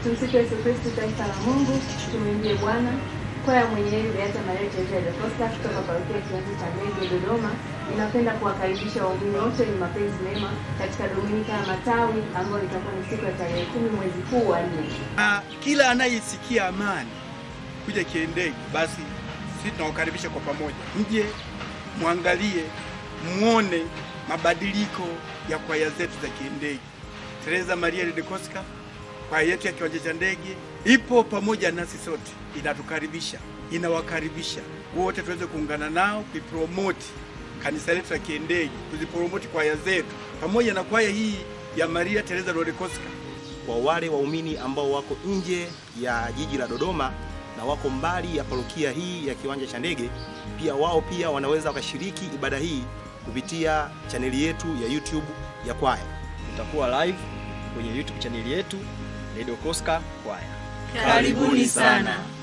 Tumsifu Yesu Kristo, taifa la Mungu, tumwimbie Bwana. Kwaya mwenyewe Beata Maria Teresa de Costa kutoka parokia Kiwanja cha Ndege Dodoma inapenda kuwakaribisha waumini wote wenye mapenzi mema katika Dominika ya Matawi ambayo itakuwa ni siku ya tarehe 10 mwezi huu wa 4. Kila anayesikia amani kuja Kiendege, basi sisi tunawakaribisha kwa pamoja. Mje muangalie, muone mabadiliko ya kwaya zetu za Kiendege. Teresa Maria de Costa, kwaya yetu ya Kiwanja cha Ndege ipo pamoja nasi sote, inatukaribisha, inawakaribisha wote tuweze kuungana nao kupromote kanisa letu la Kiendege, kuzipromote kwaya zetu pamoja na kwaya hii ya Maria Teresa de Costa. Kwa wale waumini ambao wako nje ya jiji la Dodoma na wako mbali ya parokia hii ya Kiwanja cha Ndege, pia wao pia wanaweza wakashiriki ibada hii kupitia chaneli yetu ya YouTube ya kwaya. Tutakuwa live kwenye YouTube chaneli yetu Radio Koska Kwaya. Karibuni sana.